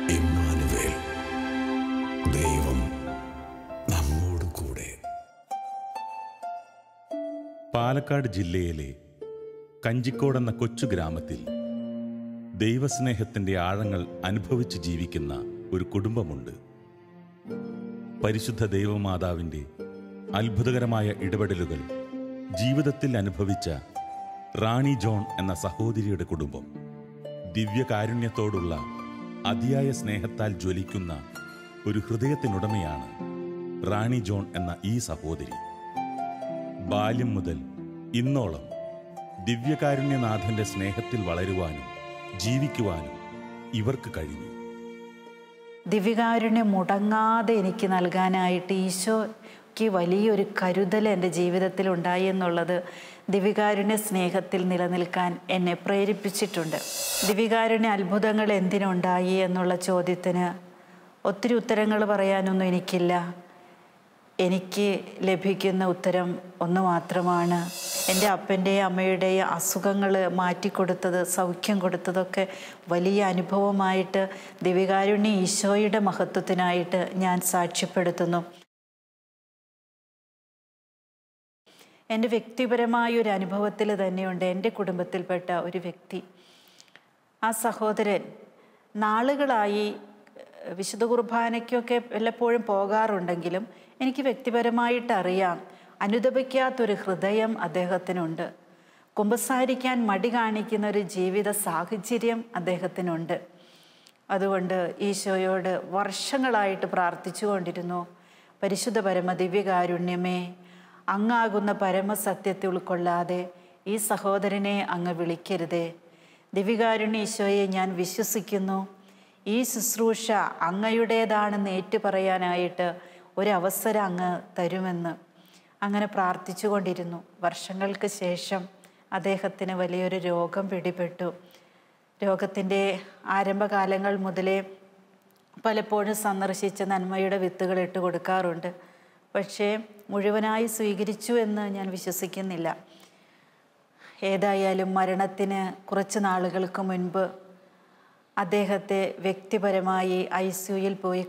Emmanuel, ദൈവം നമ്മോട് കൂടെ. പാലക്കാട് ജില്ലയിലെ കഞ്ചിക്കോടെന്ന കൊച്ചു ഗ്രാമത്തിൽ ദൈവസ്നേഹത്തിൻ്റെ ആഴങ്ങൾ അനുഭവിച്ച് ജീവിക്കുന്ന ഒരു കുടുംബമുണ്ട്. പരിശുദ്ധ ദൈവമാതാവിൻ്റെ അത്ഭുതകരമായ ഇടപെടലുകൾ ജീവിതത്തിൽ അനുഭവിച്ച റാണി ജോൺ എന്ന സഹോദരിയുടെ കുടുംബം. ദിവ്യകാരുണ്യത്തോടുള്ള അതിയായ സ്നേഹത്താൽ ജ്വലിക്കുന്ന ഒരു ഹൃദയത്തിനുടമയാണ് റാണി ജോൺ എന്ന ഈ സഹോദരി. ബാല്യം മുതൽ ഇന്നോളം ദിവ്യകാരുണ്യനാഥന്റെ സ്നേഹത്തിൽ വളരുവാനും ജീവിക്കുവാനും ഇവർക്ക് കഴിഞ്ഞു. ദിവ്യകാരുണ്യം മുടങ്ങാതെ എനിക്ക് നൽകാനായിട്ട് ഈശോയ്ക്ക് വലിയൊരു കരുതൽ എൻ്റെ ജീവിതത്തിൽ ഉണ്ടായി എന്നുള്ളത് ദിവ്യകാരുണ്യ സ്നേഹത്തിൽ നിലനിൽക്കാൻ എന്നെ പ്രേരിപ്പിച്ചിട്ടുണ്ട്. ദിവ്യകാരുണ്യ അത്ഭുതങ്ങൾ എന്തിനുണ്ടായി എന്നുള്ള ചോദ്യത്തിന് ഒത്തിരി ഉത്തരങ്ങൾ പറയാനൊന്നും എനിക്കില്ല. എനിക്ക് ലഭിക്കുന്ന ഉത്തരം ഒന്ന് മാത്രമാണ്. എൻ്റെ അപ്പൻ്റെയും അമ്മയുടെയും അസുഖങ്ങൾ മാറ്റിക്കൊടുത്തത്, സൗഖ്യം കൊടുത്തതൊക്കെ വലിയ അനുഭവമായിട്ട് ദിവ്യകാരുണ്യ ഈശോയുടെ മഹത്വത്തിനായിട്ട് ഞാൻ സാക്ഷ്യപ്പെടുത്തുന്നു. എൻ്റെ വ്യക്തിപരമായൊരു അനുഭവത്തിൽ തന്നെയുണ്ട് എൻ്റെ കുടുംബത്തിൽപ്പെട്ട ഒരു വ്യക്തി. ആ സഹോദരൻ നാളുകളായി വിശുദ്ധ കുർബാനയ്ക്കൊക്കെ വല്ലപ്പോഴും പോകാറുണ്ടെങ്കിലും എനിക്ക് വ്യക്തിപരമായിട്ട് അറിയാം, അനുദപിക്കാത്തൊരു ഹൃദയം അദ്ദേഹത്തിനുണ്ട്. കുമ്പസാരിക്കാൻ മടി കാണിക്കുന്ന ഒരു ജീവിത സാഹചര്യം അദ്ദേഹത്തിനുണ്ട്. അതുകൊണ്ട് ഈശോയോട് വർഷങ്ങളായിട്ട് പ്രാർത്ഥിച്ചു കൊണ്ടിരുന്നു, പരിശുദ്ധ പരമ ദിവ്യകാരുണ്യമേ, അങ്ങാകുന്ന പരമസത്യത്തെ ഉൾക്കൊള്ളാതെ ഈ സഹോദരനെ അങ്ങ് വിളിക്കരുതേ. ദിവ്യകാരുണ്യ ഈശോയെ ഞാൻ വിശ്വസിക്കുന്നു, ഈ ശുശ്രൂഷ അങ്ങയുടേതാണെന്ന് ഏറ്റുപറയാനായിട്ട് ഒരവസരം അങ്ങ് തരുമെന്ന് അങ്ങനെ പ്രാർത്ഥിച്ചു കൊണ്ടിരുന്നു. വർഷങ്ങൾക്ക് ശേഷം അദ്ദേഹത്തിന് വലിയൊരു രോഗം പിടിപെട്ടു. രോഗത്തിൻ്റെ ആരംഭകാലങ്ങൾ മുതലേ പലപ്പോഴും സന്ദർശിച്ച നന്മയുടെ വിത്തുകൾ ഇട്ട് കൊടുക്കാറുണ്ട്. പക്ഷേ മുഴുവനായി സ്വീകരിച്ചു എന്ന് ഞാൻ വിശ്വസിക്കുന്നില്ല. ഏതായാലും മരണത്തിന് കുറച്ച് നാളുകൾക്ക് മുൻപ് അദ്ദേഹത്തെ വ്യക്തിപരമായി ICUയിൽ പോയി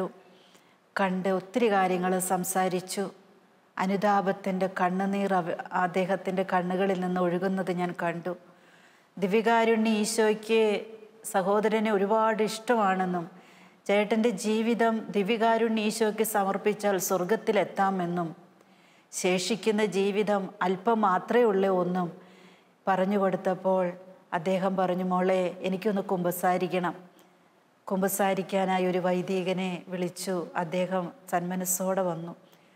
കണ്ട് ഒത്തിരി കാര്യങ്ങൾ സംസാരിച്ചു. അനുതാപത്തിൻ്റെ കണ്ണുനീർ അദ്ദേഹത്തിൻ്റെ കണ്ണുകളിൽ നിന്ന് ഒഴുകുന്നത് ഞാൻ കണ്ടു. ദിവ്യകാരുണ്യ ഈശോയ്ക്ക് സഹോദരനെ ഒരുപാട് ഇഷ്ടമാണെന്നും ചേട്ടൻ്റെ ജീവിതം ദിവ്യകാരുണ്യ ഈശോയ്ക്ക് സമർപ്പിച്ചാൽ സ്വർഗത്തിലെത്താമെന്നും ശേഷിക്കുന്ന ജീവിതം അല്പം മാത്രമേ ഉള്ളൂ ഒന്നും പറഞ്ഞു കൊടുത്തപ്പോൾ അദ്ദേഹം പറഞ്ഞു, മോളെ എനിക്കൊന്ന് കുമ്പസാരിക്കണം. കുമ്പസാരിക്കാനായി ഒരു വൈദികനെ വിളിച്ചു. അദ്ദേഹം സന്മനസ്സോടെ വന്നു.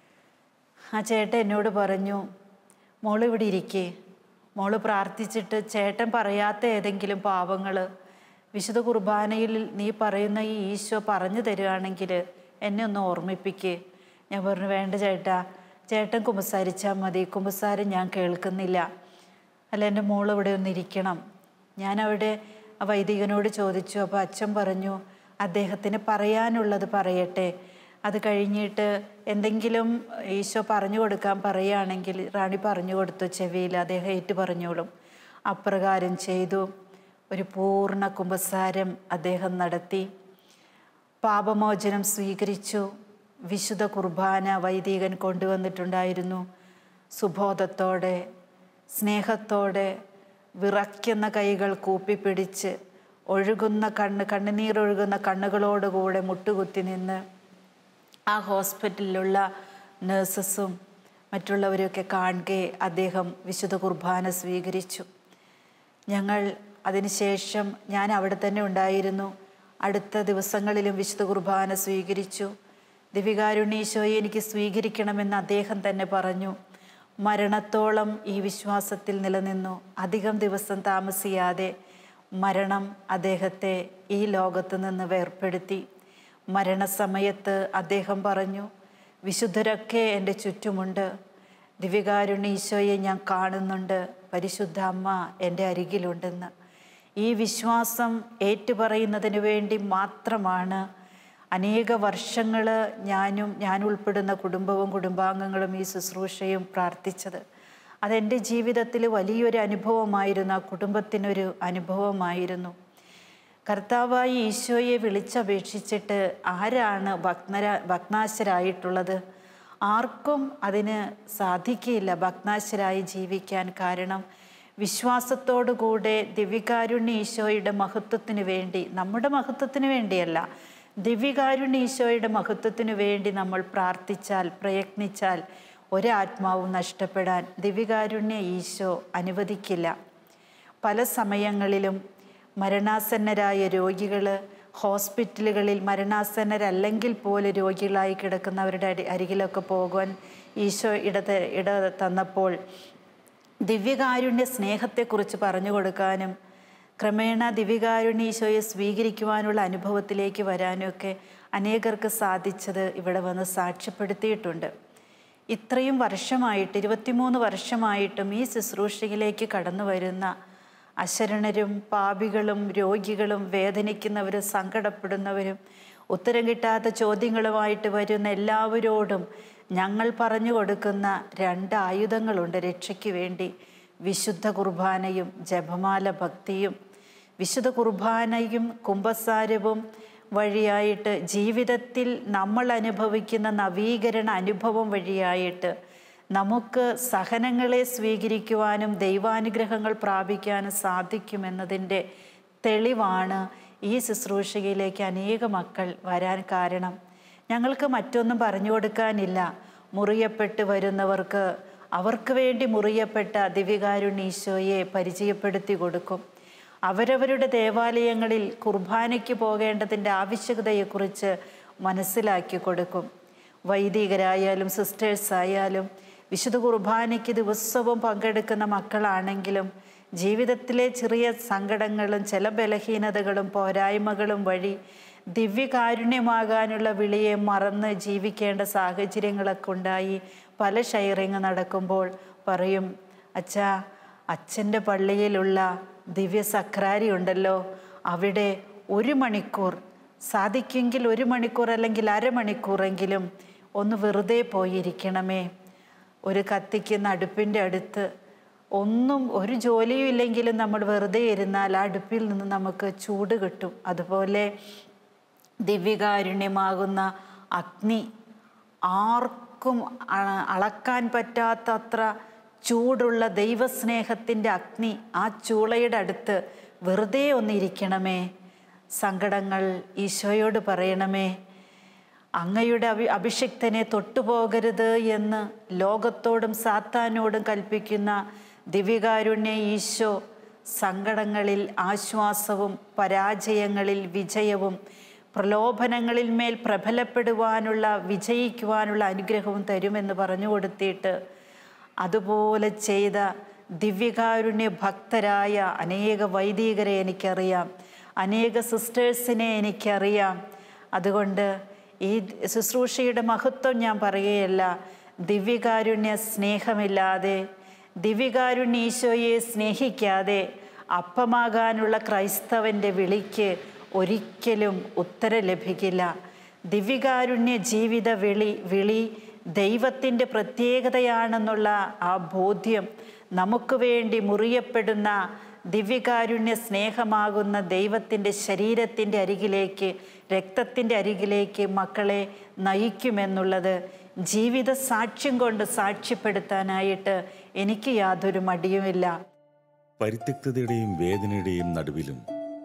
ആ ചേട്ടൻ എന്നോട് പറഞ്ഞു, മോള് ഇവിടെ ഇരിക്കേ, മോള് പ്രാർത്ഥിച്ചിട്ട് ചേട്ടൻ പറയാത്ത ഏതെങ്കിലും പാവങ്ങൾ വിശുദ്ധ കുർബാനയിൽ നീ പറയുന്ന ഈ ഈശോ പറഞ്ഞു തരികയാണെങ്കിൽ എന്നെ ഒന്ന് ഓർമ്മിപ്പിക്കേ. ഞാൻ പറഞ്ഞു, വേണ്ട ചേട്ടാ, ചേട്ടൻ കുമ്പസാരിച്ചാൽ മതി, കുമ്പസാരം ഞാൻ കേൾക്കുന്നില്ല. അല്ല, എൻ്റെ മോൾ ഇവിടെ ഒന്നിരിക്കണം. ഞാനവിടെ ആ വൈദികനോട് ചോദിച്ചു. അപ്പോൾ അച്ഛൻ പറഞ്ഞു, അദ്ദേഹത്തിന് പറയാനുള്ളത് പറയട്ടെ, അത് കഴിഞ്ഞിട്ട് എന്തെങ്കിലും ഈശോ പറഞ്ഞു കൊടുക്കാൻ പറയുകയാണെങ്കിൽ റാണി പറഞ്ഞു കൊടുത്തു ചെവിയിൽ, അദ്ദേഹം ഏറ്റു പറഞ്ഞോളും. അപ്രകാരം ചെയ്തു. ഒരു പൂർണ്ണ കുമ്പസാരം അദ്ദേഹം നടത്തി. പാപമോചനം സ്വീകരിച്ചു. വിശുദ്ധ കുർബാന വൈദികൻ കൊണ്ടുവന്നിട്ടുണ്ടായിരുന്നു. സുബോധത്തോടെ, സ്നേഹത്തോടെ, വിറയ്ക്കുന്ന കൈകൾ കൂപ്പിപ്പിടിച്ച്, കണ്ണുനീരൊഴുകുന്ന കണ്ണുകളോടുകൂടെ മുട്ടുകുത്തി നിന്ന് ആ ഹോസ്പിറ്റലിലുള്ള നഴ്സസും മറ്റുള്ളവരെയൊക്കെ കാണുകെ അദ്ദേഹം വിശുദ്ധ കുർബാന സ്വീകരിച്ചു. ഞങ്ങൾ അതിനുശേഷം ഞാൻ അവിടെ തന്നെ ഉണ്ടായിരുന്നു. അടുത്ത ദിവസങ്ങളിലും വിശുദ്ധ കുർബാന സ്വീകരിച്ചു. ദിവ്യകാരുണ്യ ഈശോയെ എനിക്ക് സ്വീകരിക്കണമെന്ന് അദ്ദേഹം തന്നെ പറഞ്ഞു. മരണത്തോളം ഈ വിശ്വാസത്തിൽ നിലനിന്നു. അധികം ദിവസം താമസിയാതെ മരണം അദ്ദേഹത്തെ ഈ ലോകത്ത് നിന്ന് വേർപ്പെടുത്തി. മരണസമയത്ത് അദ്ദേഹം പറഞ്ഞു, വിശുദ്ധരൊക്കെ എൻ്റെ ചുറ്റുമുണ്ട്, ദിവ്യകാരുണ്യ ഈശോയെ ഞാൻ കാണുന്നുണ്ട്, പരിശുദ്ധ അമ്മ എൻ്റെ അരികിലുണ്ടെന്ന്. ഈ വിശ്വാസം ഏറ്റുപറയുന്നതിന് വേണ്ടി മാത്രമാണ് അനേക വർഷങ്ങൾ ഞാൻ ഉൾപ്പെടുന്ന കുടുംബാംഗങ്ങളും ഈ ശുശ്രൂഷയും പ്രാർത്ഥിച്ചത്. അതെൻ്റെ ജീവിതത്തിൽ വലിയൊരു അനുഭവമായിരുന്നു, ആ കുടുംബത്തിനൊരു അനുഭവമായിരുന്നു. കർത്താവായ ഈശോയെ വിളിച്ചപേക്ഷിച്ചിട്ട് ആരാണ് ഭഗ്നാശരായിട്ടുള്ളത്? ആർക്കും അതിന് സാധിക്കില്ല ഭഗ്നാശരായി ജീവിക്കാൻ. കാരണം വിശ്വാസത്തോടുകൂടെ ദിവ്യകാരുണ്യ ഈശോയുടെ മഹത്വത്തിന് വേണ്ടി, നമ്മുടെ മഹത്വത്തിന് വേണ്ടിയല്ല, ദിവ്യകാരുണ്യ ഈശോയുടെ മഹത്വത്തിന് വേണ്ടി നമ്മൾ പ്രാർത്ഥിച്ചാൽ, പ്രയത്നിച്ചാൽ ഒരാത്മാവും നഷ്ടപ്പെടാൻ ദിവ്യകാരുണ്യ ഈശോ അനുവദിക്കില്ല. പല സമയങ്ങളിലും മരണാസന്നരായ രോഗികൾ ഹോസ്പിറ്റലുകളിൽ മരണാസന്നരല്ലെങ്കിൽ പോലും രോഗികളായി കിടക്കുന്നവരുടെ അരികിലൊക്കെ പോകുവാൻ ഈശോ ഇട തന്നപ്പോൾ ദിവ്യകാരുണ്യ സ്നേഹത്തെക്കുറിച്ച് പറഞ്ഞു കൊടുക്കാനും ക്രമേണ ദിവ്യകാരുണ്യ ഈശോയെ സ്വീകരിക്കുവാനുള്ള അനുഭവത്തിലേക്ക് വരാനുമൊക്കെ അനേകർക്ക് സാധിച്ചത് ഇവിടെ വന്ന് സാക്ഷ്യപ്പെടുത്തിയിട്ടുണ്ട്. ഇത്രയും വർഷമായിട്ട് 23 വർഷമായിട്ടും ഈ ശുശ്രൂഷയിലേക്ക് കടന്നു വരുന്ന അശരണരും പാപികളും രോഗികളും വേദനിക്കുന്നവരും സങ്കടപ്പെടുന്നവരും ഉത്തരം കിട്ടാത്ത ചോദ്യങ്ങളുമായിട്ട് വരുന്ന എല്ലാവരോടും ഞങ്ങൾ പറഞ്ഞു കൊടുക്കുന്ന 2 ആയുധങ്ങളുണ്ട് രക്ഷയ്ക്ക് വേണ്ടി: വിശുദ്ധ കുർബാനയും ജപമാല ഭക്തിയും. വിശുദ്ധ കുർബാനയും കുമ്പസാരവും വഴിയായിട്ട് ജീവിതത്തിൽ നമ്മൾ അനുഭവിക്കുന്ന നവീകരണ അനുഭവം വഴിയായിട്ട് നമുക്ക് സഹനങ്ങളെ സ്വീകരിക്കുവാനും ദൈവാനുഗ്രഹങ്ങൾ പ്രാപിക്കാനും സാധിക്കുമെന്നതിൻ്റെ തെളിവാണ് ഈ ശുശ്രൂഷയിലേക്ക് അനേക മക്കൾ വരാൻ കാരണം. ഞങ്ങൾക്ക് മറ്റൊന്നും പറഞ്ഞു കൊടുക്കാനില്ല. മുറിയപ്പെട്ട് വരുന്നവർക്ക് അവർക്ക് വേണ്ടി മുറിയപ്പെട്ട ദിവ്യകാരുണ്യ ഈശോയെ പരിചയപ്പെടുത്തി കൊടുക്കും. അവരവരുടെ ദേവാലയങ്ങളിൽ കുർബാനയ്ക്ക് പോകേണ്ടതിൻ്റെ ആവശ്യകതയെക്കുറിച്ച് മനസ്സിലാക്കി കൊടുക്കും. വൈദികരായാലും സിസ്റ്റേഴ്സായാലും വിശുദ്ധ കുർബാനയ്ക്ക് ദിവസവും പങ്കെടുക്കുന്ന മക്കളാണെങ്കിലും ജീവിതത്തിലെ ചെറിയ സങ്കടങ്ങളും ചില ബലഹീനതകളും പോരായ്മകളും വഴി ദിവ്യകാരുണ്യമാകാനുള്ള വിളിയെ മറന്ന് ജീവിക്കേണ്ട സാഹചര്യങ്ങളൊക്കെ ഉണ്ടായി പല ഷെയറിങ് നടക്കുമ്പോൾ പറയും, അച്ഛാ, അച്ഛൻ്റെ പള്ളിയിലുള്ള ദിവ്യ സക്രാരി ഉണ്ടല്ലോ, അവിടെ 1 മണിക്കൂർ സാധിക്കുമെങ്കിൽ 1 മണിക്കൂർ അല്ലെങ്കിൽ അരമണിക്കൂറെങ്കിലും ഒന്ന് വെറുതെ പോയിരിക്കണമേ. ഒരു കത്തിക്കുന്ന അടുപ്പിൻ്റെ അടുത്ത് ഒരു ജോലിയും ഇല്ലെങ്കിലും നമ്മൾ വെറുതെ ഇരുന്നാൽ ആ അടുപ്പിൽ നിന്ന് നമുക്ക് ചൂട് കിട്ടും. അതുപോലെ ദിവ്യകാരുണ്യമാകുന്ന അഗ്നി, ആർക്കും അളക്കാൻ പറ്റാത്തത്ര ചൂടുള്ള ദൈവസ്നേഹത്തിൻ്റെ അഗ്നി, ആ ചൂളയുടെ അടുത്ത് വെറുതെ ഒന്നിരിക്കണമേ. സങ്കടങ്ങൾ ഈശോയോട് പറയണമേ. അങ്ങയുടെ അഭിഷിക്തനെ തൊട്ടുപോകരുത് എന്ന് ലോകത്തോടും സാത്താനോടും കൽപ്പിക്കുന്ന ദിവ്യകാരുണ്യ ഈശോ സങ്കടങ്ങളിൽ ആശ്വാസവും പരാജയങ്ങളിൽ വിജയവും പ്രലോഭനങ്ങളിൽ മേൽ പ്രബലപ്പെടുവാനുള്ള വിജയിക്കുവാനുള്ള അനുഗ്രഹവും തരുമെന്ന് പറഞ്ഞു കൊടുത്തിട്ട് അതുപോലെ ചെയ്ത ദിവ്യകാരുണ്യ ഭക്തരായ അനേക വൈദികരെ എനിക്കറിയാം, അനേക സിസ്റ്റേഴ്സിനെ എനിക്കറിയാം. അതുകൊണ്ട് ഈ ശുശ്രൂഷയുടെ മഹത്വം ഞാൻ പറയുകയല്ല. ദിവ്യകാരുണ്യ സ്നേഹമില്ലാതെ, ദിവ്യകാരുണ്യ ഈശോയെ സ്നേഹിക്കാതെ അപ്പമാകാനുള്ള ക്രൈസ്തവൻ്റെ വിളിക്ക് ഒരിക്കലും ഉത്തരം ലഭിക്കില്ല. ദിവ്യകാരുണ്യ ജീവിത വിളി ദൈവത്തിൻ്റെ പ്രത്യേകതയാണെന്നുള്ള ആ ബോധ്യം നമുക്ക് വേണ്ടി മുറിയപ്പെടുന്ന ദിവ്യകാരുണ്യ സ്നേഹമാകുന്ന ദൈവത്തിൻ്റെ ശരീരത്തിൻ്റെ അരികിലേക്ക്, രക്തത്തിൻ്റെ അരികിലേക്ക് മക്കളെ നയിക്കുമെന്നുള്ളത് ജീവിത സാക്ഷ്യം കൊണ്ട് സാക്ഷ്യപ്പെടുത്താനായിട്ട് എനിക്ക് യാതൊരു മടിയുമില്ല. പരിത്യക്തതയുടെയും വേദനയുടെയും നടുവിലും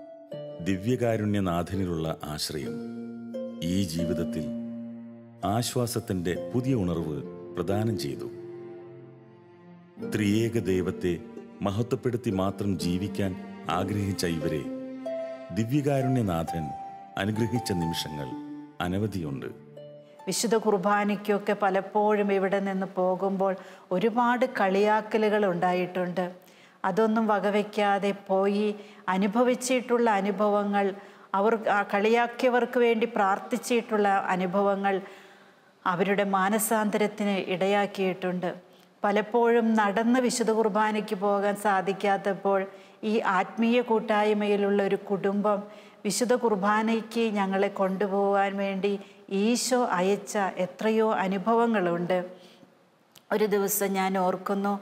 ദിവ്യകാരുണ്യനാഥനിലുള്ള ആശ്രയം ഈ ജീവിതത്തിൽ ആശ്വാസത്തിൻ്റെ പുതിയ ഉണർവ് പ്രദാനം ചെയ്തു. ത്രിയേക ദൈവത്തെ മഹത്വപ്പെടുത്തി മാത്രം ജീവിക്കാൻ ആഗ്രഹിച്ച ഇവരെ ദിവ്യകാരുണ്യനാഥൻ അനുഗ്രഹിച്ച നിമിഷങ്ങൾ അനവധിയുണ്ട്. വിശുദ്ധ കുർബാനയ്ക്കൊക്കെ പലപ്പോഴും ഇവിടെ നിന്ന് പോകുമ്പോൾ ഒരുപാട് കളിയാക്കലുകൾ ഉണ്ടായിട്ടുണ്ട്. അതൊന്നും വകവയ്ക്കാതെ പോയി അനുഭവിച്ചിട്ടുള്ള അനുഭവങ്ങൾ, കളിയാക്കിയവർക്ക് വേണ്ടി പ്രാർത്ഥിച്ചിട്ടുള്ള അനുഭവങ്ങൾ അവരുടെ മാനസാന്തരത്തിന് ഇടയാക്കിയിട്ടുണ്ട്. പലപ്പോഴും നടന്ന് വിശുദ്ധ കുർബാനയ്ക്ക് പോകാൻ സാധിക്കാത്തപ്പോൾ ഈ ആത്മീയ കൂട്ടായ്മയിലുള്ള ഒരു കുടുംബം വിശുദ്ധ കുർബാനയ്ക്ക് ഞങ്ങളെ കൊണ്ടുപോകാൻ വേണ്ടി ഈശോ അയച്ച എത്രയോ അനുഭവങ്ങളുണ്ട്. ഒരു ദിവസം ഞാൻ ഓർക്കുന്നു,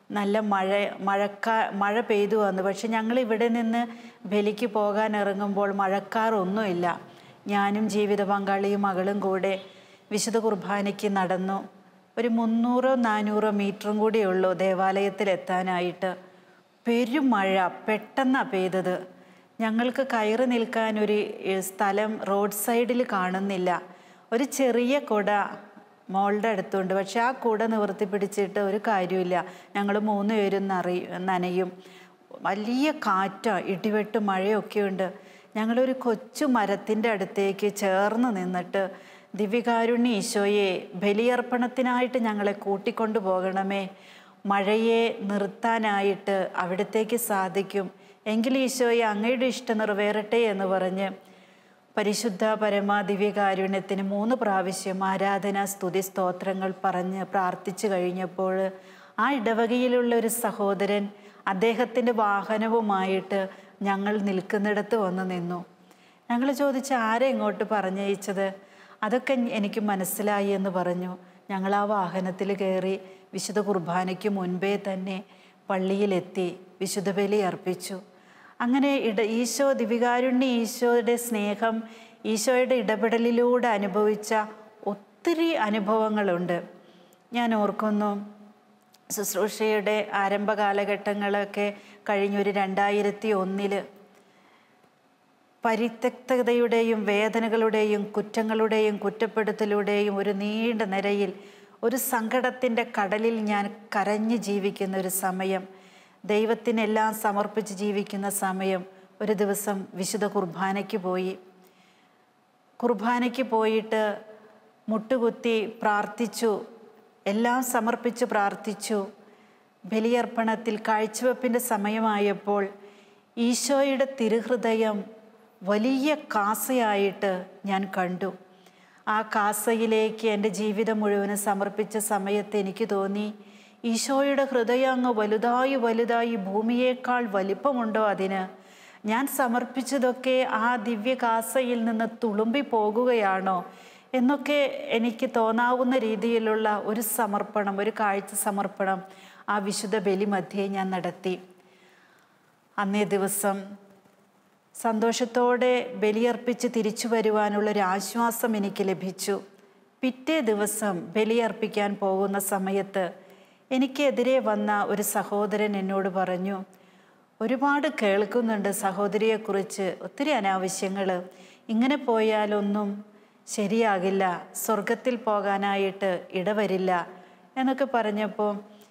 നല്ല മഴ പെയ്തു വന്നു. പക്ഷെ ഞങ്ങൾ ഇവിടെ നിന്ന് ബലിക്ക് പോകാൻ ഇറങ്ങുമ്പോൾ മഴക്കാറൊന്നുമില്ല. ഞാനും ജീവിത പങ്കാളിയും മകളും കൂടെ വിശുദ്ധ കുർബാനയ്ക്ക് നടന്നു. ഒരു 300-400 മീറ്ററും കൂടിയേ ഉള്ളൂ ദേവാലയത്തിലെത്താനായിട്ട്. പെരുമഴ പെട്ടെന്നാണ് പെയ്തത്. ഞങ്ങൾക്ക് കയറി നിൽക്കാൻ ഒരു സ്ഥലം റോഡ് സൈഡിൽ കാണുന്നില്ല. ഒരു ചെറിയ കുട മോളുടെ അടുത്തുണ്ട്. പക്ഷെ ആ കുട നിവർത്തി പിടിച്ചിട്ട് ഒരു കാര്യമില്ല. ഞങ്ങൾ 3 പേരും നനയും. വലിയ കാറ്റാണ്, ഇടിവെട്ട് മഴയൊക്കെയുണ്ട്. ഞങ്ങളൊരു കൊച്ചു മരത്തിൻ്റെ അടുത്തേക്ക് ചേർന്ന് നിന്നിട്ട്, ദിവ്യകാരുണ്യ ഈശോയെ, ബലിയർപ്പണത്തിനായിട്ട് ഞങ്ങളെ കൂട്ടിക്കൊണ്ടു പോകണമേ, മഴയെ നിർത്താനായിട്ട് അവിടത്തേക്ക് സാധിക്കും എങ്കിൽ ഈശോയെ അങ്ങയുടെ ഇഷ്ടം നിറവേറട്ടെ എന്ന് പറഞ്ഞ് പരിശുദ്ധ പരമ ദിവ്യകാരുണ്യത്തിന് 3 പ്രാവശ്യം ആരാധന സ്തുതി സ്തോത്രങ്ങൾ പറഞ്ഞ് പ്രാർത്ഥിച്ചു കഴിഞ്ഞപ്പോൾ ആ ഇടവകയിലുള്ള ഒരു സഹോദരൻ അദ്ദേഹത്തിൻ്റെ വാഹനവുമായിട്ട് ഞങ്ങൾ നിൽക്കുന്നിടത്ത് വന്ന് നിന്നു. ഞങ്ങൾ ചോദിച്ച് ആരെ ഇങ്ങോട്ട് പറഞ്ഞയച്ചത്? അതൊക്കെ എനിക്ക് മനസ്സിലായി എന്ന് പറഞ്ഞു. ഞങ്ങൾ ആ വാഹനത്തിൽ കയറി വിശുദ്ധ കുർബാനയ്ക്ക് മുൻപേ തന്നെ പള്ളിയിലെത്തി വിശുദ്ധ ബലി അർപ്പിച്ചു. അങ്ങനെ ഈശോ ദിവ്യകാരുണ്യ ഈശോയുടെ സ്നേഹം, ഈശോയുടെ ഇടപെടലിലൂടെ അനുഭവിച്ച ഒത്തിരി അനുഭവങ്ങളുണ്ട്. ഞാൻ ഓർക്കുന്നു, ശുശ്രൂഷയുടെ ആരംഭ കാലഘട്ടങ്ങളൊക്കെ കഴിഞ്ഞൊരു 2001 പരിത്യക്തതയുടെയും വേദനകളുടെയും കുറ്റങ്ങളുടെയും കുറ്റപ്പെടുത്തലുടെയും ഒരു നീണ്ട നിരയിൽ ഒരു സങ്കടത്തിൻ്റെ കടലിൽ ഞാൻ കരഞ്ഞ് ജീവിക്കുന്ന ഒരു സമയം, ദൈവത്തിനെല്ലാം സമർപ്പിച്ച് ജീവിക്കുന്ന സമയം. ഒരു ദിവസം വിശുദ്ധ കുർബാനയ്ക്ക് പോയിട്ട് മുട്ടുകുത്തി പ്രാർത്ഥിച്ചു, എല്ലാം സമർപ്പിച്ച് പ്രാർത്ഥിച്ചു. ബലിയർപ്പണത്തിൽ കാഴ്ചവെപ്പിൻ്റെ സമയമായപ്പോൾ ഈശോയുടെ തിരുഹൃദയം വലിയ കാസയായിട്ട് ഞാൻ കണ്ടു. ആ കാസയിലേക്ക് എൻ്റെ ജീവിതം മുഴുവനും സമർപ്പിച്ച സമയത്ത് എനിക്ക് തോന്നി, ഈശോയുടെ ഹൃദയം അങ്ങ് വലുതായി വലുതായി ഭൂമിയേക്കാൾ വലിപ്പമുണ്ടോ അതിന്? ഞാൻ സമർപ്പിച്ചതൊക്കെ ആ ദിവ്യകാസയിൽ നിന്ന് തുളുമ്പി പോകുകയാണോ എന്നൊക്കെ എനിക്ക് തോന്നാവുന്ന രീതിയിലുള്ള ഒരു സമർപ്പണം, ഒരു കാഴ്ച സമർപ്പണം ആ വിശുദ്ധ ബലി മധ്യേ ഞാൻ നടത്തി. അന്നേ ദിവസം സന്തോഷത്തോടെ ബലിയർപ്പിച്ച് തിരിച്ചു വരുവാനുള്ളൊരു ആശ്വാസം എനിക്ക് ലഭിച്ചു. പിറ്റേ ദിവസം ബലിയർപ്പിക്കാൻ പോകുന്ന സമയത്ത് എനിക്കെതിരെ വന്ന ഒരു സഹോദരൻ എന്നോട് പറഞ്ഞു, ഒരുപാട് കേൾക്കുന്നുണ്ട് സഹോദരിയെക്കുറിച്ച്, ഒത്തിരി അനാവശ്യങ്ങൾ, ഇങ്ങനെ പോയാലൊന്നും ശരിയാകില്ല, സ്വർഗത്തിൽ പോകാനായിട്ട് ഇടവരില്ല എന്നൊക്കെ പറഞ്ഞപ്പോൾ,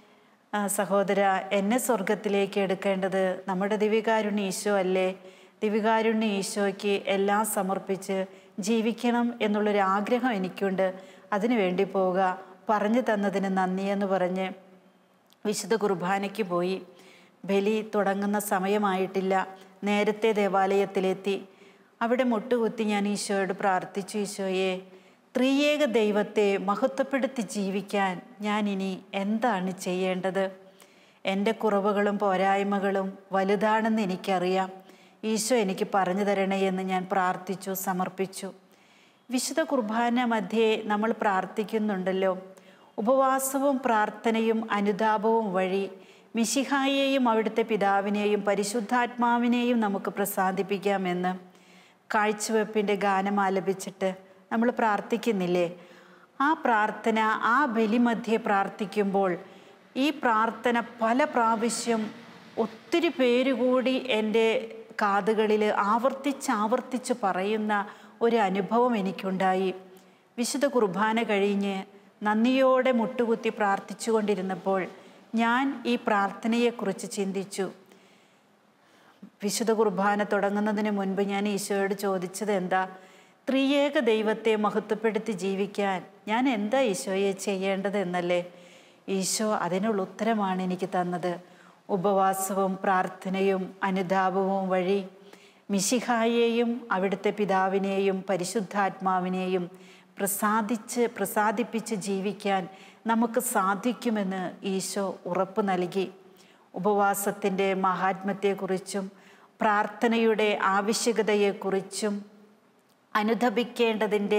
സഹോദര, എന്നെ സ്വർഗത്തിലേക്ക് എടുക്കേണ്ടത് നമ്മുടെ ദിവ്യകാരുണ്യ ഈശോ അല്ലേ? ദിവ്യകാരുണ്യ ഈശോയ്ക്ക് എല്ലാം സമർപ്പിച്ച് ജീവിക്കണം എന്നുള്ളൊരു ആഗ്രഹം എനിക്കുണ്ട്, അതിനു വേണ്ടി പോവുക, പറഞ്ഞു തന്നതിന് നന്ദി എന്ന് പറഞ്ഞ് വിശുദ്ധ കുർബാനയ്ക്ക് പോയി. ബലി തുടങ്ങുന്ന സമയമായിട്ടില്ല. നേരത്തെ ദേവാലയത്തിലെത്തി. അവിടെ മുട്ടുകുത്തി ഞാൻ ഈശോയോട് പ്രാർത്ഥിച്ചു, ഈശോയെ, ത്രിയേക ദൈവത്തെ മഹത്വപ്പെടുത്തി ജീവിക്കാൻ ഞാൻ ഇനി എന്താണ് ചെയ്യേണ്ടത്? എൻ്റെ കുറവുകളും പോരായ്മകളും വലുതാണെന്ന് എനിക്കറിയാം. ഈശോ എനിക്ക് പറഞ്ഞു തരണേ എന്ന് ഞാൻ പ്രാർത്ഥിച്ചു, സമർപ്പിച്ചു. വിശുദ്ധ കുർബാന മധ്യേ നമ്മൾ പ്രാർത്ഥിക്കുന്നുണ്ടല്ലോ, ഉപവാസവും പ്രാർത്ഥനയും അനുതാപവും വഴി മിശിഹായെയും അവിടുത്തെ പിതാവിനെയും പരിശുദ്ധാത്മാവിനെയും നമുക്ക് പ്രസാദിപ്പിക്കാമെന്ന് കാഴ്ചവെപ്പിൻ്റെ ഗാനം ആലപിച്ചിട്ട് നമ്മൾ പ്രാർത്ഥിക്കുന്നില്ലേ? ആ പ്രാർത്ഥന, ആ ബലിമധ്യേ പ്രാർത്ഥിക്കുമ്പോൾ ഈ പ്രാർത്ഥന പല പ്രാവശ്യം ഒത്തിരി പേരുകൂടി എൻ്റെ കാതുകളിൽ ആവർത്തിച്ച് പറയുന്ന ഒരു അനുഭവം എനിക്കുണ്ടായി. വിശുദ്ധ കുർബാന കഴിഞ്ഞ് നന്ദിയോടെ മുട്ടുകുത്തി പ്രാർത്ഥിച്ചു കൊണ്ടിരുന്നപ്പോൾ ഞാൻ ഈ പ്രാർത്ഥനയെക്കുറിച്ച് ചിന്തിച്ചു. വിശുദ്ധ കുർബാന തുടങ്ങുന്നതിന് മുൻപ് ഞാൻ ഈശോയോട് ചോദിച്ചത് എന്താ? ത്രിയേക ദൈവത്തെ മഹത്വപ്പെടുത്തി ജീവിക്കാൻ ഞാൻ എന്താ ഈശോയെ ചെയ്യേണ്ടത് എന്നല്ലേ? ഈശോ അതിനുള്ള ഉത്തരമാണ് എനിക്ക് തന്നത്. ഉപവാസവും പ്രാർത്ഥനയും അനുതാപവും വഴി മിശിഹായെയും അവിടുത്തെ പിതാവിനെയും പരിശുദ്ധാത്മാവിനെയും പ്രസാദിപ്പിച്ച് ജീവിക്കാൻ നമുക്ക് സാധിക്കുമെന്ന് ഈശോ ഉറപ്പ് നൽകി. ഉപവാസത്തിൻ്റെ മഹാത്മ്യത്തെക്കുറിച്ചും പ്രാർത്ഥനയുടെ ആവശ്യകതയെക്കുറിച്ചും അനുദപിക്കേണ്ടതിൻ്റെ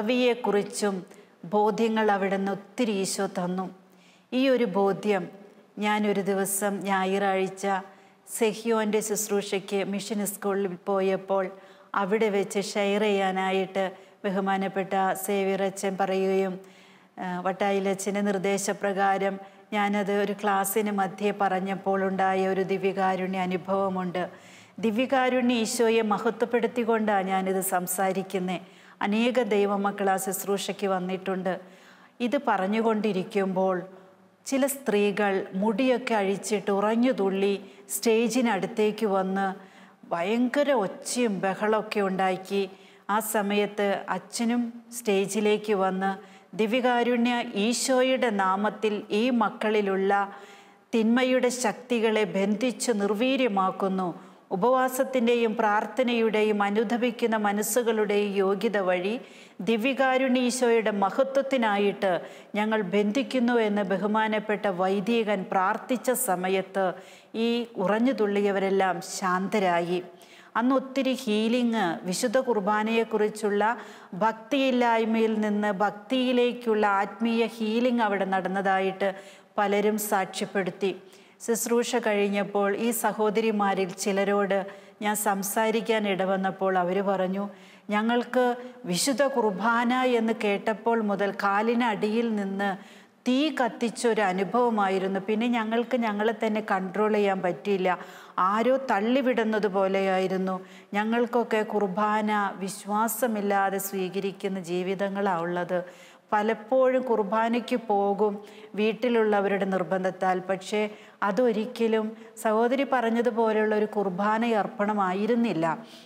തുറവിയെക്കുറിച്ചും ബോധ്യങ്ങൾ അവിടെ നിന്ന് ഒത്തിരി ഈശോ തന്നു. ഈ ഒരു ബോധ്യം ഞാനൊരു ദിവസം ഞായറാഴ്ച സെഹിയോൻ്റെ ശുശ്രൂഷയ്ക്ക് മിഷൻ സ്കൂളിൽ പോയപ്പോൾ അവിടെ വെച്ച് ഷെയർ ചെയ്യാനായിട്ട് ബഹുമാനപ്പെട്ട സേവ്യറച്ചൻ പറയുകയും വട്ടായിലച്ചൻ്റെ നിർദ്ദേശപ്രകാരം ഞാനത് ഒരു ക്ലാസ്സിന് മധ്യേ പറഞ്ഞപ്പോൾ ഉണ്ടായ ഒരു ദിവ്യകാരുണ്യ അനുഭവമുണ്ട്. ദിവ്യകാരുണ്യ ഈശോയെ മഹത്വപ്പെടുത്തിക്കൊണ്ടാണ് ഞാനിത് സംസാരിക്കുന്നത്. അനേക ദൈവമക്കൾ ആ ശുശ്രൂഷയ്ക്ക് വന്നിട്ടുണ്ട്. ഇത് പറഞ്ഞുകൊണ്ടിരിക്കുമ്പോൾ ചില സ്ത്രീകൾ മുടിയൊക്കെ അഴിച്ചിട്ട് ഉറഞ്ഞു തുള്ളി സ്റ്റേജിനടുത്തേക്ക് വന്ന് ഭയങ്കര ഒച്ചയും ബഹളമൊക്കെ ഉണ്ടാക്കി. ആ സമയത്ത് അച്ഛനും സ്റ്റേജിലേക്ക് വന്ന് ദിവ്യകാരുണ്യ ഈശോയുടെ നാമത്തിൽ ഈ മക്കളിലുള്ള തിന്മയുടെ ശക്തികളെ ബന്ധിച്ച് നിർവീര്യമാക്കുന്നു. ഉപവാസത്തിൻ്റെയും പ്രാർത്ഥനയുടെയും അനുദപിക്കുന്ന മനസ്സുകളുടെയും യോഗ്യത വഴി ദിവ്യകാരുണ്യ ഈശോയുടെ മഹത്വത്തിനായിട്ട് ഞങ്ങൾ ബന്ധിക്കുന്നു എന്ന് ബഹുമാനപ്പെട്ട വൈദികൻ പ്രാർത്ഥിച്ച സമയത്ത് ഈ ഉറഞ്ഞു തുള്ളിയവരെല്ലാം ശാന്തരായി. അന്ന് ഒത്തിരി ഹീലിംഗ്, വിശുദ്ധ കുർബാനയെക്കുറിച്ചുള്ള ഭക്തിയില്ലായ്മയിൽ നിന്ന് ഭക്തിയിലേക്കുള്ള ആത്മീയ ഹീലിംഗ് അവിടെ നടന്നതായിട്ട് പലരും സാക്ഷ്യപ്പെടുത്തി. ശുശ്രൂഷ കഴിഞ്ഞപ്പോൾ ഈ സഹോദരിമാരിൽ ചിലരോട് ഞാൻ സംസാരിക്കാൻ ഇടവന്നപ്പോൾ അവർ പറഞ്ഞു, ഞങ്ങൾക്ക് വിശുദ്ധ കുർബാന എന്ന് കേട്ടപ്പോൾ മുതൽ കാലിനടിയിൽ നിന്ന് തീ കത്തിച്ചൊരു അനുഭവമായിരുന്നു. പിന്നെ ഞങ്ങൾക്ക് ഞങ്ങളെ തന്നെ കൺട്രോൾ ചെയ്യാൻ പറ്റിയില്ല. ആരോ തള്ളിവിടുന്നത് പോലെയായിരുന്നു. ഞങ്ങൾക്കൊക്കെ കുർബാന വിശ്വാസമില്ലാതെ സ്വീകരിക്കുന്ന ജീവിതങ്ങളാണ് ഉള്ളത്. പലപ്പോഴും കുർബാനയ്ക്ക് പോകും വീട്ടിലുള്ളവരുടെ നിർബന്ധത്താൽ. പക്ഷേ അതൊരിക്കലും സഹോദരി പറഞ്ഞതുപോലെയുള്ള ഒരു കുർബാന അർപ്പണമായിരുന്നില്ല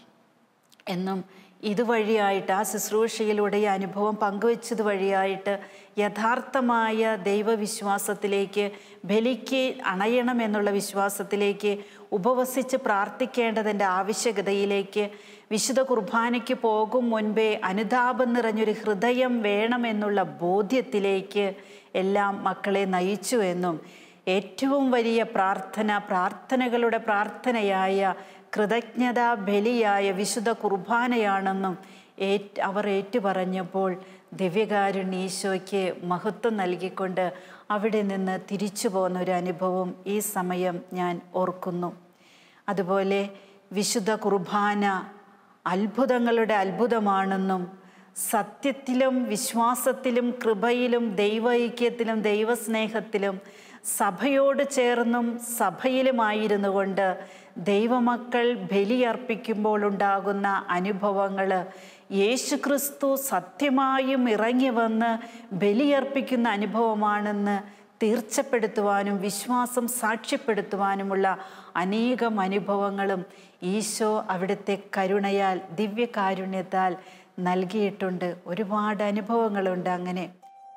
എന്നും ഇതുവഴിയായിട്ട് ആ ശുശ്രൂഷയിലൂടെ ഈ അനുഭവം പങ്കുവെച്ചത് വഴിയായിട്ട് യഥാർത്ഥമായ ദൈവവിശ്വാസത്തിലേക്ക്, ബലിക്ക് അണയണമെന്നുള്ള വിശ്വാസത്തിലേക്ക്, ഉപവസിച്ച് പ്രാർത്ഥിക്കേണ്ടതിൻ്റെ ആവശ്യകതയിലേക്ക്, വിശുദ്ധ കുർബാനയ്ക്ക് പോകും മുൻപേ അനുതാപം നിറഞ്ഞൊരു ഹൃദയം വേണമെന്നുള്ള ബോധ്യത്തിലേക്ക് എല്ലാം മക്കളെ നയിച്ചു എന്നും ഏറ്റവും വലിയ പ്രാർത്ഥനകളുടെ പ്രാർത്ഥനയായ കൃതജ്ഞതാ ബലിയായ വിശുദ്ധ കുർബാനയാണെന്നും അവർ ഏറ്റുപറഞ്ഞപ്പോൾ ദിവ്യകാരുണ്യ ഈശോയ്ക്ക് മഹത്വം നൽകിക്കൊണ്ട് അവിടെ നിന്ന് തിരിച്ചു പോകുന്ന ഒരു അനുഭവം ഈ സമയം ഞാൻ ഓർക്കുന്നു. അതുപോലെ വിശുദ്ധ കുർബാന അത്ഭുതങ്ങളുടെ അത്ഭുതമാണെന്നും സത്യത്തിലും വിശ്വാസത്തിലും കൃപയിലും ദൈവൈക്യത്തിലും ദൈവസ്നേഹത്തിലും സഭയോട് ചേർന്നും സഭയിലുമായിരുന്നു കൊണ്ട് ദൈവമക്കൾ ബലിയർപ്പിക്കുമ്പോൾ ഉണ്ടാകുന്ന അനുഭവങ്ങൾ യേശുക്രിസ്തു സത്യമായും ഇറങ്ങി വന്ന് ബലിയർപ്പിക്കുന്ന അനുഭവമാണെന്ന് തീർച്ചപ്പെടുത്തുവാനും വിശ്വാസം സാക്ഷ്യപ്പെടുത്തുവാനുമുള്ള അനേകം അനുഭവങ്ങളും ഈശോ അവിടുത്തെ കരുണയാൽ ദിവ്യകാരുണ്യത്താൽ നൽകിയിട്ടുണ്ട്. ഒരുപാട് അനുഭവങ്ങളുണ്ട്. അങ്ങനെ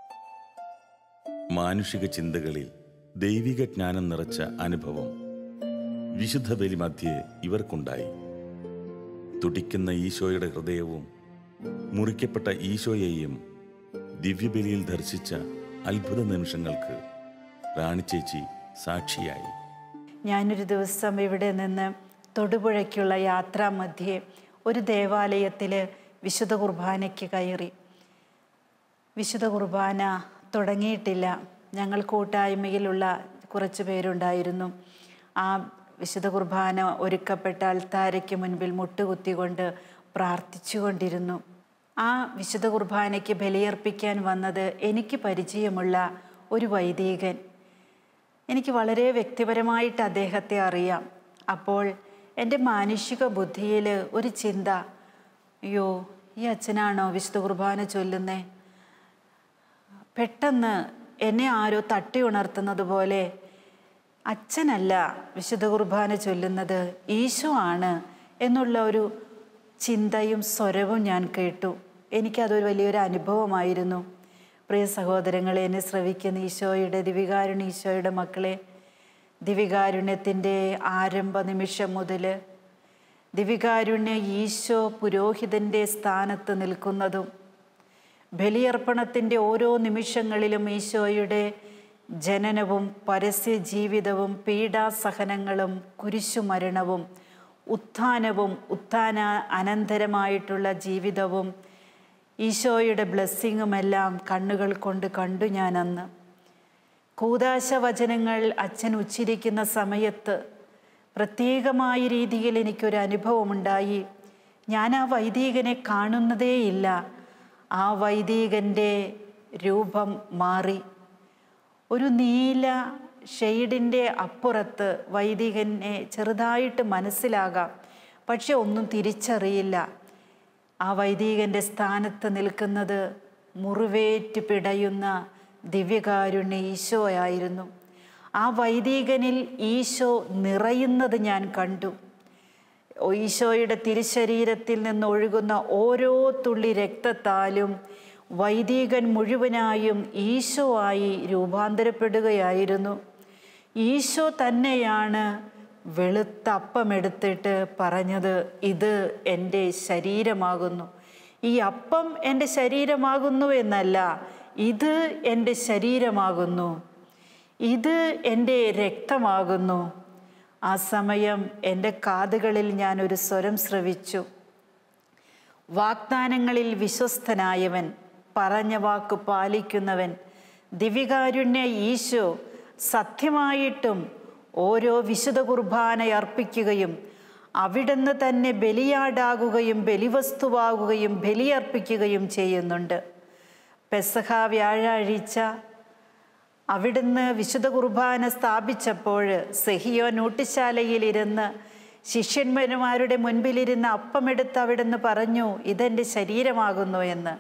മാനുഷിക ചിന്തകളിൽ ദൈവിക ജ്ഞാനം നിറച്ച അനുഭവം വിശുദ്ധ ബലി മധ്യേ ഇവർക്കുണ്ടായി. തുടിക്കുന്ന ഈശോയുടെ ഹൃദയവും മുറിക്കപ്പെട്ട ഈശോയെയും ദിവ്യബലിയിൽ ദർശിച്ച അത്ഭുത നിമിഷങ്ങൾക്ക് റാണിച്ചേച്ചി സാക്ഷിയായി. ഞാനൊരു ദിവസം ഇവിടെ നിന്ന് തൊടുപുഴയ്ക്കുള്ള യാത്രാമധ്യേ ഒരു ദേവാലയത്തിൽ വിശുദ്ധ കുർബാനയ്ക്ക് കയറി. വിശുദ്ധ കുർബാന തുടങ്ങിയിട്ടില്ല. ഞങ്ങൾ കൂട്ടായ്മയിലുള്ള കുറച്ച് പേരുണ്ടായിരുന്നു. ആ വിശുദ്ധ കുർബാന ഒരുക്കപ്പെട്ട അൾത്താരയ്ക്ക് മുൻപിൽ മുട്ടുകുത്തിക്കൊണ്ട് പ്രാർത്ഥിച്ചുകൊണ്ടിരുന്നു. ആ വിശുദ്ധ കുർബാനയ്ക്ക് ബലിയർപ്പിക്കാൻ വന്നത് എനിക്ക് പരിചയമുള്ള ഒരു വൈദികൻ. എനിക്ക് വളരെ വ്യക്തിപരമായിട്ട് അദ്ദേഹത്തെ അറിയാം. അപ്പോൾ എൻ്റെ മാനുഷിക ബുദ്ധിയിൽ ഒരു ചിന്ത, അയ്യോ ഈ അച്ഛനാണോ വിശുദ്ധ കുർബാന ചൊല്ലുന്നേ? പെട്ടെന്ന് എന്നെ ആരോ തട്ടി ഉണർത്തുന്നത് പോലെ, അച്ഛനല്ല വിശുദ്ധ കുർബാന ചൊല്ലുന്നത്, ഈശോ ആണ് എന്നുള്ള ഒരു ചിന്തയും സ്വരവും ഞാൻ കേട്ടു. എനിക്കതൊരു വലിയൊരു അനുഭവമായിരുന്നു. പ്രിയ സഹോദരങ്ങളെ, എന്നെ ശ്രവിക്കുന്ന ഈശോയുടെ ദിവ്യകാരുണ്യ ഈശോയുടെ മക്കളെ, ദിവ്യകാരുണ്യത്തിൻ്റെ ആരംഭ നിമിഷം മുതൽ ദിവ്യകാരുണ്യ ഈശോ പുരോഹിതൻ്റെ സ്ഥാനത്ത് നിൽക്കുന്നതും ബലിയർപ്പണത്തിൻ്റെ ഓരോ നിമിഷങ്ങളിലും ഈശോയുടെ ജനനവും പരസ്യ ജീവിതവും പീഡാസഹനങ്ങളും കുരിശുമരണവും ഉത്ഥാനവും ഉത്ഥാന അനന്തരമായിട്ടുള്ള ജീവിതവും ഈശോയുടെ ബ്ലെസ്സിങ്ങുമെല്ലാം കണ്ണുകൾ കൊണ്ട് കണ്ടു ഞാൻ അന്ന്. കൂദാശ വചനങ്ങൾ അച്ഛൻ ഉച്ചരിക്കുന്ന സമയത്ത് പ്രത്യേകമായ രീതിയിൽ എനിക്കൊരു അനുഭവമുണ്ടായി. ഞാൻ ആ വൈദികനെ കാണുന്നതേയില്ല. ആ വൈദികൻ്റെ രൂപം മാറി. ഒരു നീല ഷെയ്ഡിൻ്റെ അപ്പുറത്ത് വൈദികനെ ചെറുതായിട്ട് മനസ്സിലാകാം, പക്ഷെ ഒന്നും തിരിച്ചറിയില്ല. ആ വൈദികൻ്റെ സ്ഥാനത്ത് നിൽക്കുന്നത് മുറിവേറ്റ് പിടയുന്ന ദിവ്യകാരുണ്യ ഈശോയായിരുന്നു. ആ വൈദികനിൽ ഈശോ നിറയുന്നത് ഞാൻ കണ്ടു. ഈശോയുടെ തിരുശരീരത്തിൽ നിന്ന് ഒഴുകുന്ന ഓരോ തുള്ളി രക്തത്താലും വൈദികൻ മുഴുവനായും ഈശോ ആയി രൂപാന്തരപ്പെടുകയായിരുന്നു. ഈശോ തന്നെയാണ് വെളുത്ത അപ്പമെടുത്തിട്ട് പറഞ്ഞത്, ഇത് എൻ്റെ ശരീരമാകുന്നു. ഈ അപ്പം എൻ്റെ ശരീരമാകുന്നു എന്നല്ല, ഇത് എൻ്റെ ശരീരമാകുന്നു, ഇത് എൻ്റെ രക്തമാകുന്നു. ആ സമയം എൻ്റെ കാതുകളിൽ ഞാനൊരു സ്വരം ശ്രവിച്ചു. വാഗ്ദാനങ്ങളിൽ വിശ്വസ്തനായവൻ, പറഞ്ഞ വാക്ക് പാലിക്കുന്നവൻ, ദിവ്യകാരുണ്യ ഈശോ സത്യമായിട്ടും ഓരോ വിശുദ്ധ കുർബാന അർപ്പിക്കുകയും അവിടുന്ന് തന്നെ ബലിയാടാകുകയും ബലിവസ്തുവാകുകയും ബലിയർപ്പിക്കുകയും ചെയ്യുന്നുണ്ട്. പെസഹ വ്യാഴാഴ്ച അവിടുന്ന് വിശുദ്ധ കുർബാന സ്ഥാപിച്ചപ്പോൾ സെഹിയോൻ ഊട്ടുശാലയിലിരുന്ന് ശിഷ്യന്മാരുടെ മുൻപിലിരുന്ന് അപ്പമെടുത്ത് അവിടുന്ന് പറഞ്ഞു, ഇതെൻ്റെ ശരീരമാകുന്നു എന്ന്.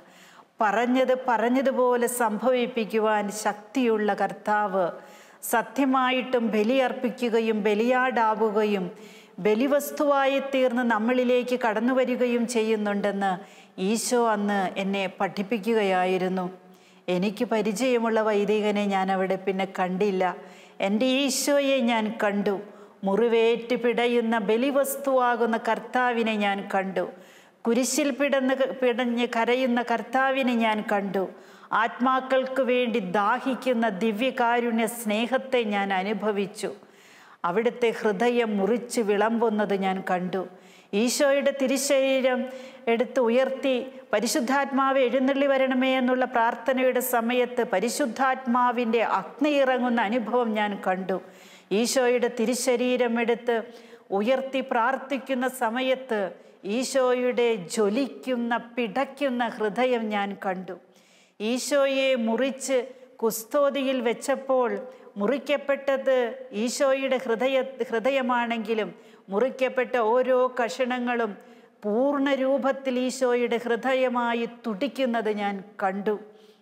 പറഞ്ഞതുപോലെ സംഭവിപ്പിക്കുവാൻ ശക്തിയുള്ള കർത്താവ് സത്യമായിട്ടും ബലിയർപ്പിക്കുകയും ബലിയാടാവുകയും ബലിവസ്തുവായി തീർന്ന് നമ്മളിലേക്ക് കടന്നു വരികയും ചെയ്യുന്നുണ്ടെന്ന് ഈശോ അന്ന് എന്നെ പഠിപ്പിക്കുകയായിരുന്നു. എനിക്ക് പരിചയമുള്ള വൈദികനെ ഞാൻ അവിടെ പിന്നെ കണ്ടില്ല. എൻ്റെ ഈശോയെ ഞാൻ കണ്ടു. മുറിവേറ്റ് പിടയുന്ന ബലിവസ്തുവാകുന്ന കർത്താവിനെ ഞാൻ കണ്ടു. കുരിശിൽ പിടഞ്ഞ് കരയുന്ന കർത്താവിനെ ഞാൻ കണ്ടു. ആത്മാക്കൾക്ക് വേണ്ടി ദാഹിക്കുന്ന ദിവ്യകാരുണ്യ സ്നേഹത്തെ ഞാൻ അനുഭവിച്ചു. അവിടുത്തെ ഹൃദയം മുറിച്ച് വിളമ്പുന്നത് ഞാൻ കണ്ടു. ഈശോയുടെ തിരുശരീരം എടുത്ത് ഉയർത്തി പരിശുദ്ധാത്മാവ് എഴുന്നള്ളി വരണമേ എന്നുള്ള പ്രാർത്ഥനയുടെ സമയത്ത് പരിശുദ്ധാത്മാവിൻ്റെ അഗ്നി ഇറങ്ങുന്ന അനുഭവം ഞാൻ കണ്ടു. ഈശോയുടെ തിരുശരീരം എടുത്ത് ഉയർത്തി പ്രാർത്ഥിക്കുന്ന സമയത്ത് ഈശോയുടെ ജ്വലിക്കുന്ന പിടയ്ക്കുന്ന ഹൃദയം ഞാൻ കണ്ടു. ഈശോയെ മുറിച്ച് കുസ്തോതിയിൽ വെച്ചപ്പോൾ മുറിക്കപ്പെട്ടത് ഈശോയുടെ ഹൃദയമാണെങ്കിലും മുറിക്കപ്പെട്ട ഓരോ കഷണങ്ങളും പൂർണ്ണ രൂപത്തിൽ ഈശോയുടെ ഹൃദയമായി തുടിക്കുന്നത് ഞാൻ കണ്ടു.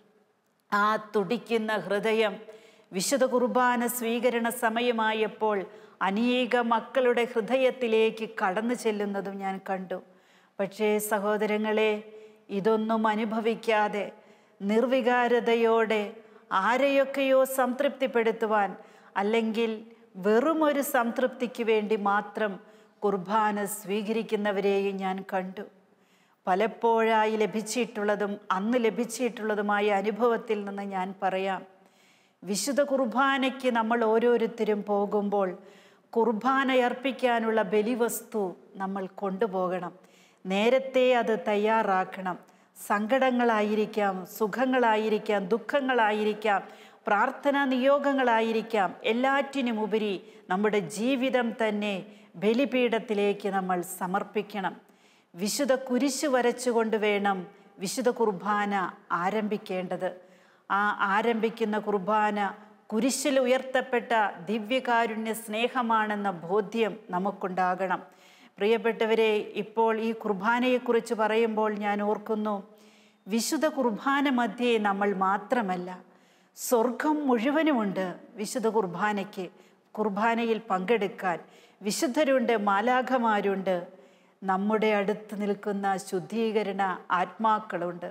ആ തുടിക്കുന്ന ഹൃദയം വിശുദ്ധ കുർബാന സ്വീകരണ സമയമായപ്പോൾ അനേക മക്കളുടെ ഹൃദയത്തിലേക്ക് കടന്നു ചെല്ലുന്നതും ഞാൻ കണ്ടു. പക്ഷേ സഹോദരങ്ങളെ, ഇതൊന്നും അനുഭവിക്കാതെ നിർവികാരതയോടെ ആരെയൊക്കെയോ സംതൃപ്തിപ്പെടുത്തുവാൻ, അല്ലെങ്കിൽ വെറുമൊരു സംതൃപ്തിക്ക് വേണ്ടി മാത്രം കുർബാന സ്വീകരിക്കുന്നവരെയും ഞാൻ കണ്ടു. പലപ്പോഴായി ലഭിച്ചിട്ടുള്ളതും അന്ന് ലഭിച്ചിട്ടുള്ളതുമായ അനുഭവത്തിൽ നിന്ന് ഞാൻ പറയാം. വിശുദ്ധ കുർബാനയ്ക്ക് നമ്മൾ ഓരോരുത്തരും പോകുമ്പോൾ കുർബാന അർപ്പിക്കാനുള്ള ബലിവസ്തു നമ്മൾ കൊണ്ടുപോകണം. നേരത്തെ അത് തയ്യാറാക്കണം. സങ്കടങ്ങളായിരിക്കാം, സുഖങ്ങളായിരിക്കാം, ദുഃഖങ്ങളായിരിക്കാം, പ്രാർത്ഥനാ നിയോഗങ്ങളായിരിക്കാം, എല്ലാറ്റിനുമുപരി നമ്മുടെ ജീവിതം തന്നെ ബലിപീഠത്തിലേക്ക് നമ്മൾ സമർപ്പിക്കണം. വിശുദ്ധ കുരിശ് വരച്ചുകൊണ്ട് വേണം വിശുദ്ധ കുർബാന ആരംഭിക്കേണ്ടത്. ആ ആരംഭിക്കുന്ന കുർബാന കുരിശിൽ ഉയർത്തപ്പെട്ട ദിവ്യകാരുണ്യ സ്നേഹമാണെന്ന ബോധ്യം നമുക്കുണ്ടാകണം. പ്രിയപ്പെട്ടവരെ, ഇപ്പോൾ ഈ കുർബാനയെക്കുറിച്ച് പറയുമ്പോൾ ഞാൻ ഓർക്കുന്നു, വിശുദ്ധ കുർബാന മധ്യേ നമ്മൾ മാത്രമല്ല, സ്വർഗം മുഴുവനുമുണ്ട് വിശുദ്ധ കുർബാനയ്ക്ക്. കുർബാനയിൽ പങ്കെടുക്കാൻ വിശുദ്ധരുണ്ട്, മാലാഖമാരുണ്ട്, നമ്മുടെ അടുത്ത് നിൽക്കുന്ന ശുദ്ധീകരണ ആത്മാക്കളുണ്ട്.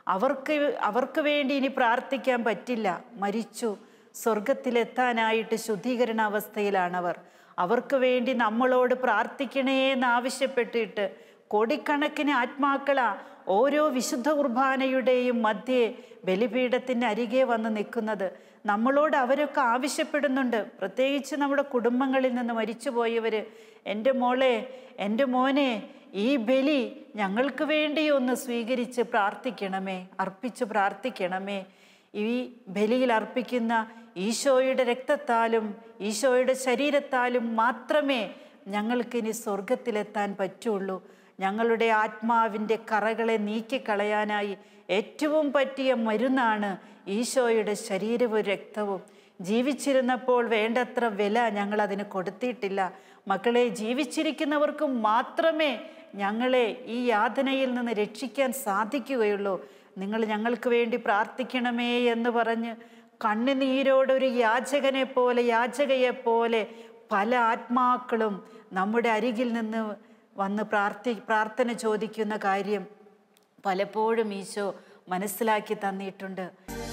അവർക്ക് വേണ്ടി ഇനി പ്രാർത്ഥിക്കാൻ പറ്റില്ല, മരിച്ചു, സ്വർഗത്തിലെത്താനായിട്ട് ശുദ്ധീകരണ അവസ്ഥയിലാണവർ. അവർക്ക് വേണ്ടി നമ്മളോട് പ്രാർത്ഥിക്കണേ എന്നാവശ്യപ്പെട്ടിട്ട് കോടിക്കണക്കിന് ആത്മാക്കളാ ഓരോ വിശുദ്ധ കുർബാനയുടെയും മധ്യേ ബലിപീഠത്തിൻ്റെ അരികെ വന്ന് നിൽക്കുന്നത്. നമ്മളോട് അവരൊക്കെ ആവശ്യപ്പെടുന്നുണ്ട്. പ്രത്യേകിച്ച് നമ്മുടെ കുടുംബങ്ങളിൽ നിന്ന് മരിച്ചുപോയവർ, എൻ്റെ മോളെ, എൻ്റെ മോനെ, ഈ ബലി ഞങ്ങൾക്ക് വേണ്ടി ഒന്ന് സ്വീകരിച്ച് പ്രാർത്ഥിക്കണമേ, അർപ്പിച്ച് പ്രാർത്ഥിക്കണമേ. ഈ ബലിയിൽ അർപ്പിക്കുന്ന ഈശോയുടെ രക്തത്താലും ഈശോയുടെ ശരീരത്താലും മാത്രമേ ഞങ്ങൾക്കിനി സ്വർഗത്തിലെത്താൻ പറ്റുള്ളൂ. ഞങ്ങളുടെ ആത്മാവിൻ്റെ കറകളെ നീക്കിക്കളയാനായി ഏറ്റവും പറ്റിയ മരുന്നാണ് ഈശോയുടെ ശരീരവും രക്തവും. ജീവിച്ചിരുന്നപ്പോൾ വേണ്ടത്ര വില ഞങ്ങളതിന് കൊടുത്തിട്ടില്ല. മക്കളെ, ജീവിച്ചിരിക്കുന്നവർക്ക് മാത്രമേ ഞങ്ങളെ ഈ യാതനയിൽ നിന്ന് രക്ഷിക്കാൻ സാധിക്കുകയുള്ളൂ. നിങ്ങൾ ഞങ്ങൾക്ക് വേണ്ടി പ്രാർത്ഥിക്കണമേ എന്ന് പറഞ്ഞ് കണ്ണുനീരോടൊരു യാചകയെപ്പോലെ പല ആത്മാക്കളും നമ്മുടെ അരികിൽ നിന്ന് വന്ന് പ്രാർത്ഥന ചോദിക്കുന്ന കാര്യം പലപ്പോഴും ഈശോ മനസ്സിലാക്കി തന്നിട്ടുണ്ട്.